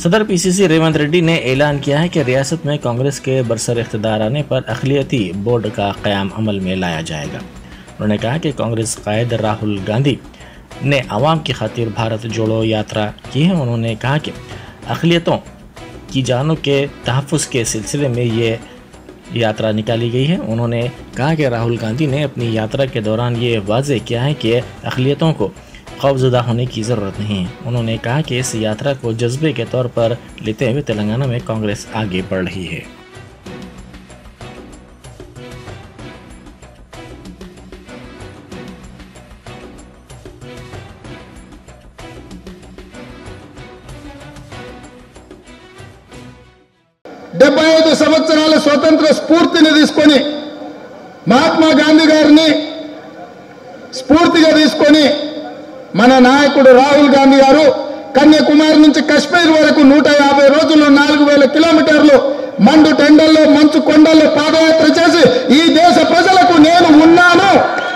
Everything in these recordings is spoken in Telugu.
सदर पीसीसी रेवंत रेड्डी ने ऐलान किया है कि रियासत में कांग्रेस के बरसर इख्तिदार आने पर अक़लियती बोर्ड का क़याम अमल में लाया जाएगा। उन्होंने कहा कि कांग्रेस कायद राहुल गांधी ने आवाम की खातिर भारत जोड़ो यात्रा की है। उन्होंने कहा कि अक़लियतों की जानों के तहफ़्फ़ुज़ के सिलसिले में ये यात्रा निकाली गई है। उन्होंने कहा कि राहुल गांधी ने अपनी यात्रा के दौरान ये वाज़ेह किया है कि अक़लियतों को खौफज़दा होने की ज़रूरत नहीं है। उन्होंने कहा कि इस यात्रा को जज्बे के तौर पर लेते हुए तेलंगाना में कांग्रेस आगे बढ़ रही है। సంవత్సరాల స్వతంత్ర స్ఫూర్తిని తీసుకొని మహాత్మా గాంధీ గారిని స్ఫూర్తిగా తీసుకొని మన నాయకుడు రాహుల్ గాంధీ గారు కన్యాకుమారి నుంచి కశ్మీర్ వరకు 150 రోజుల్లో 4000 కిలోమీటర్లు మండు టెండల్లో మంచు కొండల్లో పాదయాత్ర చేసి ఈ దేశ ప్రజలకు నేను ఉన్నాను,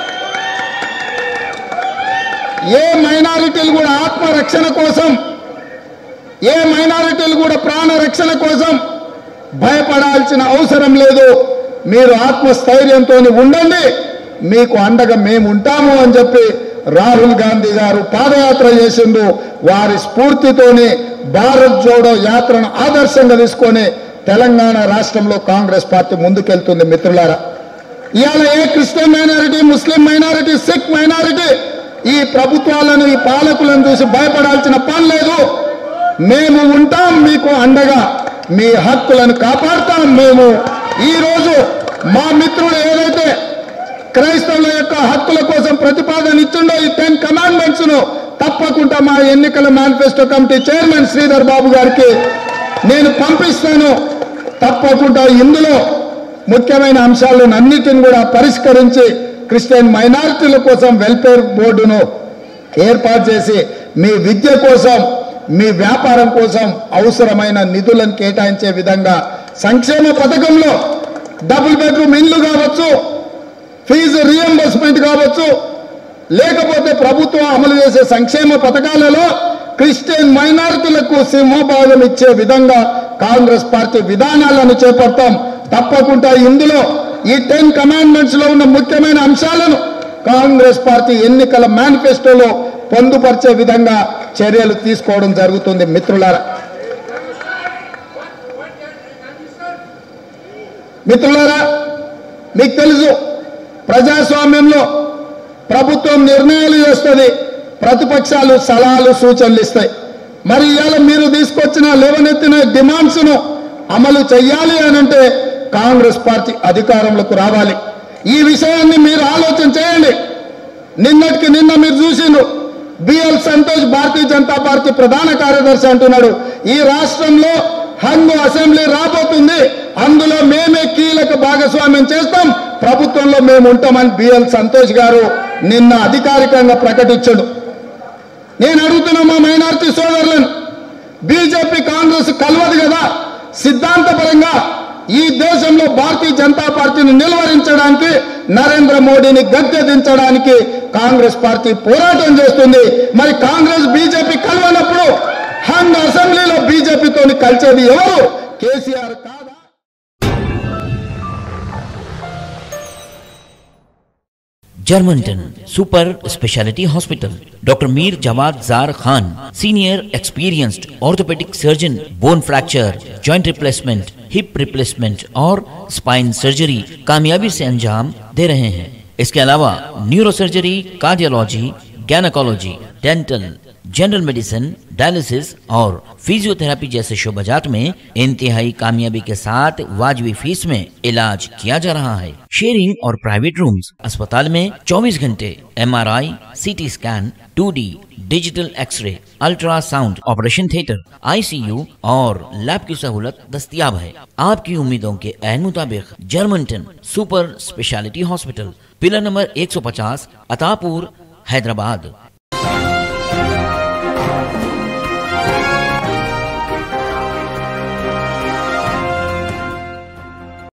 ఏ మైనారిటీలు కూడా ఆత్మరక్షణ కోసం, ఏ మైనారిటీలు కూడా ప్రాణ రక్షణ కోసం భయపడాల్సిన అవసరం లేదు, మీరు ఆత్మస్థైర్యంతో ఉండండి, మీకు అండగా మేము ఉంటాము అని చెప్పి రాహుల్ గాంధీ గారు పాదయాత్ర చేసిండు. వారి స్ఫూర్తితోని భారత్ జోడో యాత్రను ఆదర్శంగా తీసుకొని తెలంగాణ రాష్ట్రంలో కాంగ్రెస్ పార్టీ ముందుకెళ్తుంది. మిత్రులారా, ఇవాళ ఏ Christian minority, Muslim minority, Sikh minority ఈ ప్రభుత్వాలను, ఈ పాలకులను చూసి భయపడాల్సిన పని లేదు. మేము ఉంటాం మీకు అండగా, మీ హక్కులను కాపాడుతాం. మేము ఈరోజు మా మిత్రుడు ఏదైతే క్రైస్తవుల యొక్క హక్కుల కోసం ప్రతిపాదన ఇచ్చిండో ఈ 10 కమాండ్మెంట్స్ ను తప్పకుండా మా ఎన్నికల manifesto committee chairman Sridhar Babu గారికి నేను పంపిస్తాను. తప్పకుండా ఇందులో ముఖ్యమైన అంశాలను అన్నిటిని కూడా పరిష్కరించి క్రిస్టియన్ మైనారిటీల కోసం వెల్ఫేర్ బోర్డును ఏర్పాటు చేసి మీ విద్య కోసం, మీ వ్యాపారం కోసం అవసరమైన నిధులను కేటాయించే విధంగా సంక్షేమ పథకంలో డబుల్ బెడ్రూమ్ ఇల్లు కావచ్చు, ఫీజు రీఎంబర్స్మెంట్ కావచ్చు, లేకపోతే ప్రభుత్వం అమలు చేసే సంక్షేమ పథకాలలో క్రిస్టియన్ మైనారిటీలకు సింహభాగం ఇచ్చే విధంగా కాంగ్రెస్ పార్టీ విధానాలను చేపడతాం. తప్పకుండా ఇందులో ఈ 10 కమాండ్మెంట్స్ లో ఉన్న ముఖ్యమైన అంశాలను కాంగ్రెస్ పార్టీ ఎన్నికల మేనిఫెస్టోలో పొందుపరిచే విధంగా చర్యలు తీసుకోవడం జరుగుతుంది. మిత్రులారా, మీకు తెలుసు ప్రజాస్వామ్యంలో ప్రభుత్వం నిర్ణయాలు చేస్తుంది, ప్రతిపక్షాలు సలహాలు సూచనలు ఇస్తాయి. మరి ఇవాళ మీరు తీసుకొచ్చిన లేవనెత్తిన డిమాండ్స్ ను అమలు చేయాలి అనంటే కాంగ్రెస్ పార్టీ అధికారంలోకి రావాలి. ఈ విషయాన్ని మీరు ఆలోచన చేయండి. నిన్నటికి నిన్న మీరు చూసిండ్రు, బిఎల్ సంతోష్ భారతీయ జనతా పార్టీ ప్రధాన కార్యదర్శి అంటున్నాడు, ఈ రాష్ట్రంలో హంగు అసెంబ్లీ రాబోతుంది, అందులో మేమే కీలక భాగస్వామ్యం చేస్తాం, ప్రభుత్వంలో మేము ఉంటామని బిఎల్ సంతోష్ గారు నిన్న అధికారికంగా ప్రకటించాడు. నేను అడుగుతున్నా మా మైనారిటీ సోదరులను, బీజేపీ కాంగ్రెస్ కలవదు కదా, సిద్ధాంతపరంగా ఈ దేశంలో భారతీయ జనతా పార్టీని నిలువరించడానికి, నరేంద్ర మోడీని గద్దె దించడానికి కాంగ్రెస్ పార్టీ పోరాటం చేస్తుంది. మరి కాంగ్రెస్ బీజేపీ కలవనప్పుడు హంగ్ అసెంబ్లీలో బీజేపీతో కలిసేది ఎవరు? కేసీఆర్ కాదా? Germanten super speciality hospital, doctor Mir Jawad Zar Khan, senior experienced orthopaedic surgeon, bone fracture, joint replacement, hip replacement और स्पाइन सर्जरी कामयाबी से अंजाम दे रहे हैं। इसके अलावा neuro surgery, cardiology, gynaecology, dental, general medicine, dialysis और फिजियोथेरेपी जैसे शोबाजात में इंतहाई कामयाबी के साथ वाजबी फीस में इलाज किया जा रहा है। शेयरिंग और प्राइवेट रूम्स, अस्पताल में 24 घंटे MRI, CT scan, 2D digital x ray, ultrasound, operation theatre, ICU और लैब की सहूलत दस्तयाब है। आपकी उम्मीदों के ऐन मुताबिक Germanten super speciality hospital, pillar number 150, Attapur, Hyderabad.